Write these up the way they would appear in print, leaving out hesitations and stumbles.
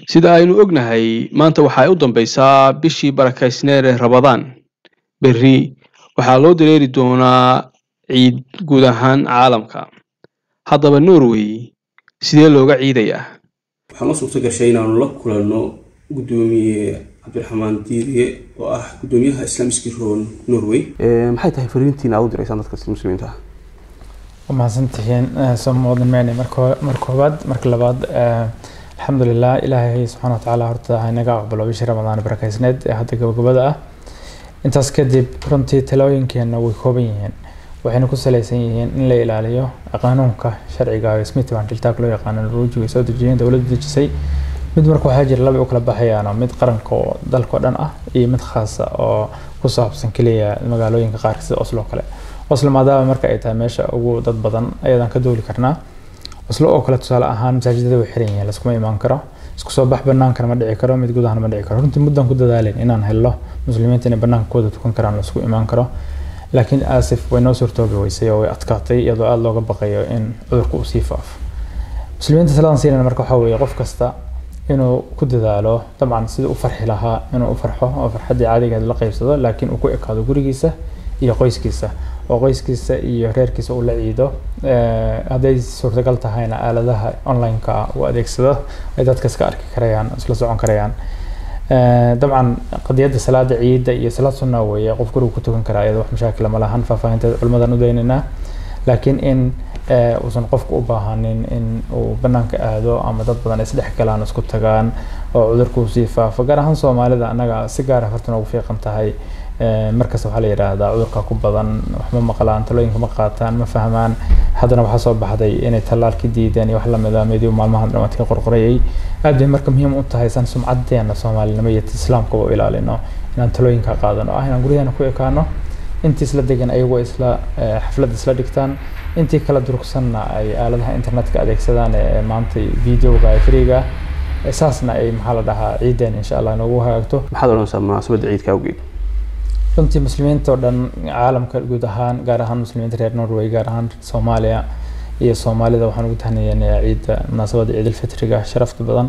sida aynu ognahay maanta waxay u dambaysaa bishii barakaysneed ee Ramadaan berri waxaa loo dareeri doonaa ciid guud ahaan caalamka haddaba Norway sidee looga ciidayaa waxaan u suurta gashay inaanu la kulanno gudoomiye Cabdiraxmaan Diiriye oo ah gudoomiyaha Islaamic Roon Norway maxay tahay fariintiina u diraysan dadka muslimiinta وما سنتين سمود المعني مركوبات مركلبات الحمد لله إلهي سبحانه وتعالى هرتا هاي نجا قبل بشهر رمضان بركة سند هذا قبل أنت أسكدي برنتي تلاوين كأنه ويكوبين وحين كسل يسين إن لا إله إلا هو قانون كشرعي قاعد اسمه عن تلتاكلو قانون الروج ويسود الجين دولة الجسي مد مركو حاجر لا بيأكل بحيانا مد قرن كو دل قدنا مد خاصة أو كصاب سنكلية المجالوين كقارس أصله كله أصل ما دام مركا إيتها ماشى وجود بدن أيضا كدول كرنا أصل أكلت سؤال أهان مساجد وحرينيا لسكم إيمان كرا سكوا صباح بنان كنا مدعي كرا متجود هنا مدعي كرا أنت مدة كده دالين إن أنا هلا مسلمين تاني بنان كودة تكون كرا لسكوا إيمان كرا لكن آسف وينوسر توجه ويسيا وأتقاطي يضع الله بقية إن أذكر صفاف مسلمين تسلان سينا مركا حوي يقف كستا إنه كده داله طبعا سيد أفرح لها إنه أفرحه أفرح حد عادي قاعد لقي بصدق لكن أكو إكاد وجريسة يقيس كيسة وقيسكيسا iyo reerkiisa uu la ciido haday suurtagal tahayna aaladaha online ka oo adeegsado ay dadka iska arki karayaan isla socon karayaan dabcan qadiyada salaada ciida iyo salaad sunna weeye qof guriga ku tukan kara ayada wax mashaakil ma lahan faafahinta culimadan u deynina laakiin in uusan qofku u baahanin in uu banaanka aado ama dad badan isdhex galaan isku tagaan oo cudurku sii faafo gaar ahaan Soomaalida anaga si gaar ah fartan ugu fiiqan tahay markaas waxa la yiraahdaa cudurka ku badan wax ma maqlaan talooyinka ma qaataan ma fahmaan hadana waxa soo baxday inay talaalki diideen iyo wax la midaameeyo maalmahan dhamaadkii qorqorayay aad bay marka muhiim u tahay san sumcadeena Soomaalinimo iyo Islaamka oo ilaalino inaan talooyinka qaadano inaan guriyana ku ekaano intii isla degan ayagoo isla xaflad isla dhigtaan intii kala durugsanna ay aaladaha internetka adeegsadaan maanta videoga ay fariiga asaasna ay maxaa la dhahaa ciideen insha Allah nagu hagaagto maxaad oranaysaa munaasabada ciidka awgeed runtii muslimiinta oo dhan caalamka guud ahaan gaar ahaan muslimiinta reer Norway gaar ahaan Soomaaliya iyo Soomaalida waxaan ugu tahniyeynaa ciida munaasabada ciid al-fitriga sharafta badan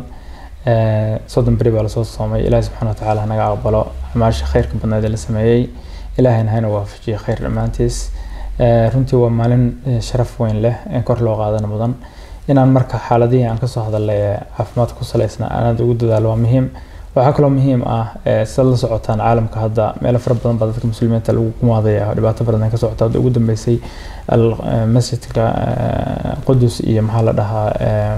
soddon bari baa la soo soomay Ilaahay subxaanahu wa ta'aala naga aqbalo amaasha khayrka badnayd la sameeyay Ilaahayna hayna waafajiyo khayr dhamaantiis runtii waa maalin sharaf weyn leh in kor loo qaadana mudan inaan marka xaaladii aan ka soo hadalay caafimaad ku saleysna aan ugu dadaalo waa muhiim waxa kale oo muhiim ah sida la socotaan caalamka hadda meel fara badan baa dadka muslimiinta lagu kumaadaya dhibaato badan ka socota ugu dambeysay masjidka Qudus iyo maxaa la dhahaa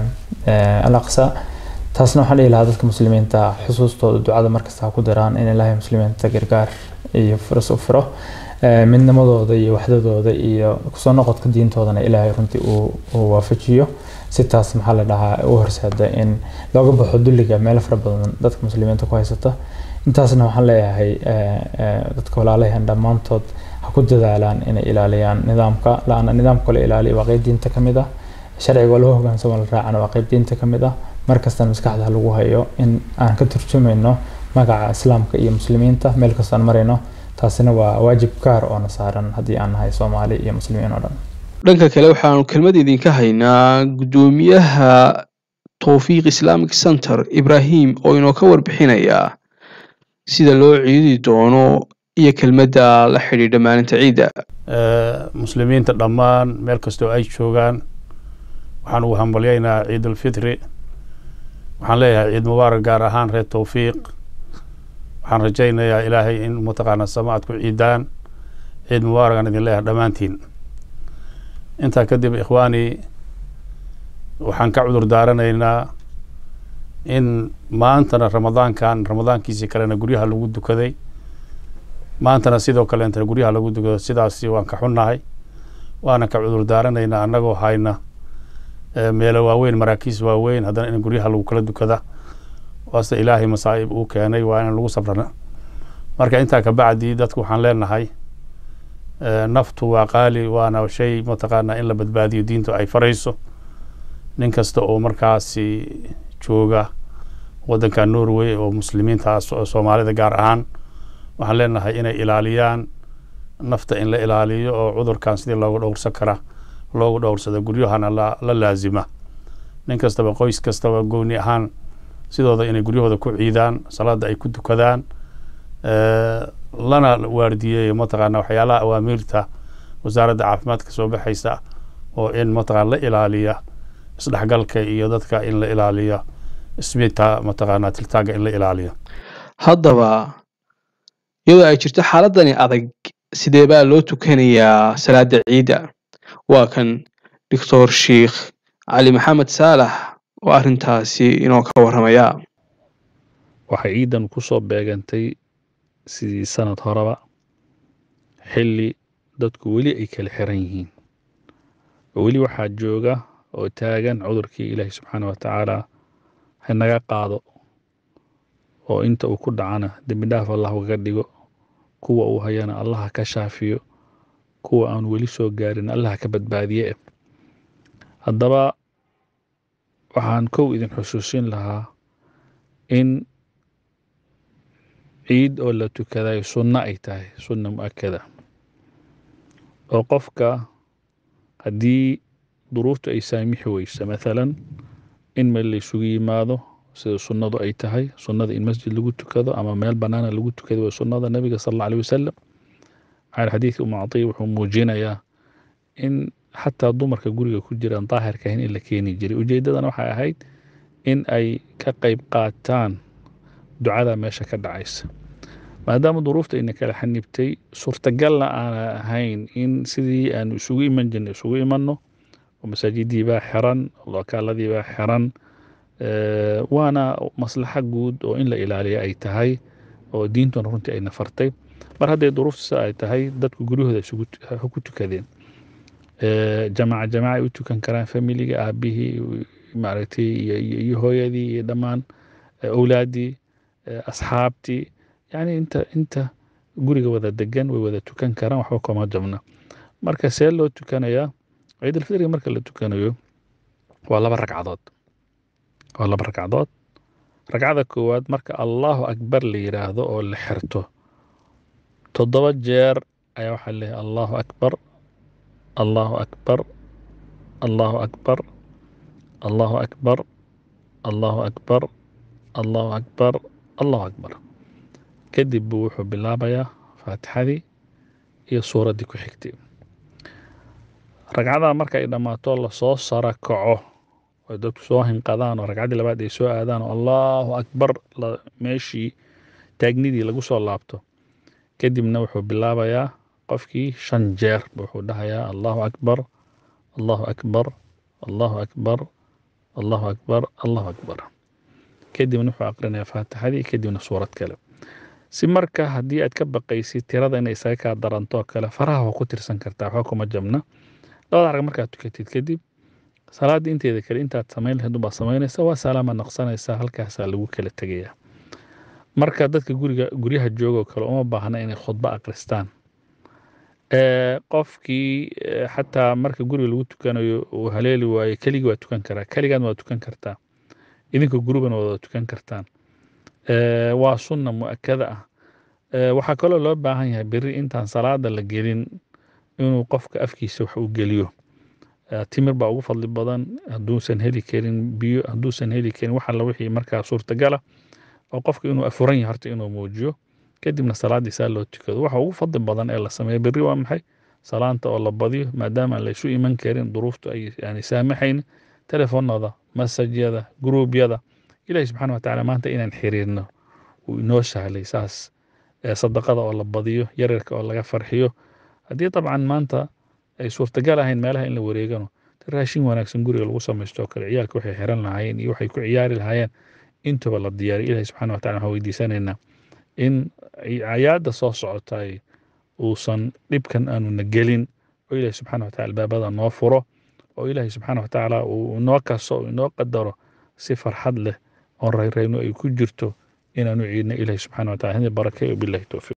Al-Aqsa taasna waxa la yiraahdaa dadka muslimiinta xusuustooda ducada markasta ku daraan in Ilaahay muslimiinta gargaar iyo fursad u furo midnimadooda iyo waxdadooda iyo kusoo noqodka diintoodana Ilaahay runtii uu waafajiyo sitaas maxaa la dhahaa oo horseeda in looga baxo dulliga meel fara badan dadka muslimiinta ku haysata intaasna waxaan leeyahay dadka walaalahan dhamaantood ha ku dadaalaan inay ilaaliyaan nidaamka laana nidaamka la ilaaliyo waa qayb diinta kamid ah sharciga loo hoggaansamo la raacana waa qayb diinta kamid ah markasta maskaxda lagu hayo in aan ka turjumayno magaca islaamka iyo muslimiinta meel kasta aan marayno taasina waa waajib gaar oo na saaran haddii aan nahay Soomaali iyo muslimiin oo dhan dhanka kale waxaanu kelmad idinka haynaa gudoomiyaha Tawfiiq Islamic Center Ibrahim oo inoo ka warbixinaya sida loo ciidi doono iyo kelmadda la xiriirta maalinta ciida muslimiinta dhammaan meel kasta oo ay joogaan waxaan ugu hambalyeynaa ciid al-fitri waxaan leeyahay ciid mubaarak gaar ahaan reer Tawfiiq waxaan rajaynayaa Ilaahay in mutaqaana samaad ku ciidaan ciid mubaarak aan idin leeyahay dhamaantiin inta kadib ikhwaani waxaan ka cudur daaranaynaa in maantana ramadaankiisii kalena guryaha lagu dukaday maantana sidoo kale inta guryaha lagu dukado sidaas waan ka xunnahay waana ka cudur daaranaynaa annagoo hayna meelo waaweyn maraakiis waaweyn haddana in guryaha lagu kala dukada waasta Ilaahay masaa'ib uu keenay waa in lagu sabrana marka intaa ka bacdi dadku waxaan leenahay naftu waa qaali waana shay mataqaana in la badbaadiyo diintu ay farayso nin kasta oo markaasi jooga wadanka Norway oo muslimiinta Soomaalida gaar ahaan waxaan leenahay inay ilaaliyaan nafta in la ilaaliyo oo cudurkan sidii loogu dhowrsan kara loogu dhowrsado guryahana la laazima nin kastaba qoys kastaba gooni ahaan sidooda inay guryahooda ku ciidaan salaada ay ku tukadaan lana waardiyeeyo mataqaana waxyaalaha awaamiirta wasaaradda caafimaadka soo baxaysa oo in mataqaana la ilaaliya isdhexgalka iyo dadka in la ilaaliyo isbita mataqaana tiltaaga in la ilaaliyo. haddaba iyadoo ay jirto xaaladani adag sidee baa loo tukanayaa salaada ciida? waa kan doctor sheekh cali maxamed saalax oo arrintaasi inoo ka warramaya. waxay ciidan ku soo beegantay sidii sanad horeba xilli dadku weli ay kala xiran yihiin oo weli waxaa jooga oo taagan cudurkii ilaahay subxaana wa tacaala hanaga qaado oo inta uu ku dhacana dembi dhaaf allah uga dhigo, kuwa uu hayana allah ka shaafiyo, kuwa aan weli soo gaarin allah ka badbaadiye. haddaba waxaan kow idin xusuusin lahaa in ciid oo la tukaday sunno ay tahay, sunna mu'akada, oo qofka haddii duruuftu ay saamixi weyso maalan in meel la isugu yimaado sida sunnadu ay tahay, sunnada in masjid lagu tukado ama meel bannaana lagu tukado waa sunnada nabiga sal alla alih wasalam. maxaa xadiidka umu catiya wuxuu muujinayaa in xataa dumarka guriga ku jiraan daahirka ahayn in la keeni jiray. ujeeddadana waxay ahayd in ay ka qayb qaataan ducada meesha ka dhacaysa, maadaama duruufta ayna kala xanibtay, suurtagalna aana ahayn in sidii aan isugu iman jirnay isugu imanno, oo masaajidii baa xiran, lokaaladii baa xiran, waana maslaxa guud oo in la ilaaliyo ay tahay oo diintuna runtii ayna fartay. mar hadday duruufta sa ay tahay dadku guryahooda ku tukadeen, jamaca ay u tukan karaan, familiga, aabihii maaragtay iyo hooyadii iyo dhammaan awlaaddii, asxaabtii, yani inta guriga wada degan way wada tukan karaan, waxba kuma jabna. marka see loo tukanayaa ciidulfitriga? marka la tukanayo waa laba ragcadood. ragcada koowaad marka allahu akbar la yidhaahdo oo la xirto 7 jeer ayaa waxaa leeyahay allahu akbar, allahu akbar, allahu akbar, allahu akbar, allahu akbar, allahu akbar, allahu akbar. kadib buu wuxuu bilaabayaa faatixadii iyo suuraddii ku xigtay. ragcada marka ay dhammaato lasoo sara kaco oo dadku soo hinqadaan oo ragcaddii labaad ay soo aadaan oo allahu akbar meeshii taagnidii lagu soo laabto, kadibna wuxuu bilaabayaa qofkii 5 jeer wuxuu dhahayaa allahu akbar, allahu akbar, allahu akbar, allahu akbar, allahu akbar. kadibna wuxuu aqrinayaa faatixadii, kadibna suurad kale. si marka haddii aad ka baqaysid tirada inay isaga kaa daranto kale, faraha waa ku tirsan kartaa, waxba kuma jabna. labada rag markaad tukatid kadib salaadda inteeda kale intaad samayn lahayd ubaa samaynaysa, waa salaama naqsanaysaa, halkaasaa lagu kala tegayaa. marka dadka guryaha jooga oo kale uma baahna inay khudba aqristaan. qofkii xataa marka guriga lagu tukanayo uu haleeli waayo keligii waa tukan karaa, keligaadna waa tukan kartaa, idinka gurigana waa tukan kartaan. waa sunna mu'akada ah. waxaa kaloo loo baahan yahay berri intaan salaada la gelin inuu qofka afkiisa wax u geliyo. timir baa ugu fadli badan, hadduusan heli karin biyo, hadduusan heli karin wax alla wixii markaa suurtagala, oo qofka inuu afuran yahay horta inuu muujiyo, kadibna salaaddii saa loo tukado. waxa ugu fadli badan ee la sameeyo berri waa maxay? salaanta oo la badiyo, maadaama aan la isu iman karin, duruuftu ay yani saamaxayn, telefoonada, masajyada, gruubyada. ilaahi subxaana wa tacaala maanta inaan xiriirno uu inoo sahlay saas. sadaqada oo la badiyo, yaryarka oo laga farxiyo. haddii dabcan maanta ay suurtagal ahayn meelaha in la wareegano, raashin wanaagsan guriga lagu samaysto oo kale, ciyaalka waxay xiran lahaayeen iyo waxay ku ciyaari lahaayeen intuba la diyaariyo. ilaahi subxaana wa tacala waxaan weydiisanaynaa in cayaadda soo socotay uusan dhibkan aanuna gelin, oo ilaahi subxaana wa tacala albaabada noo furo, oo ilaahi subxaana wa tacaala uu inoo kaso, inoo qadaro si farxad leh oon rayrayno ay ku jirto inaanu ciidna. ilaahi subxaana wa tacala hadi barakeeyo. billahi towfiiq.